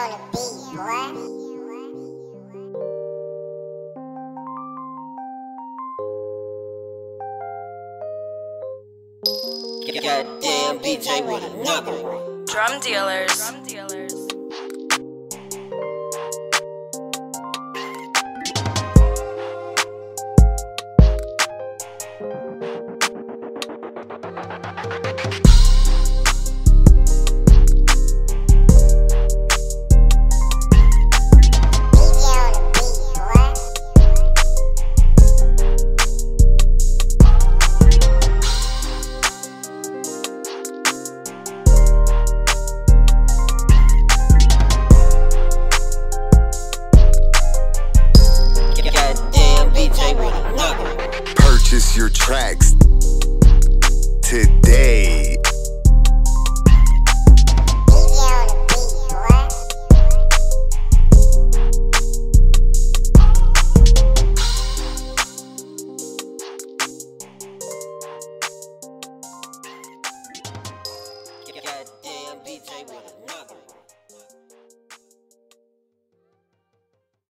on the beat, boy. Goddamn DJ with another one. Drum dealers. Purchase your tracks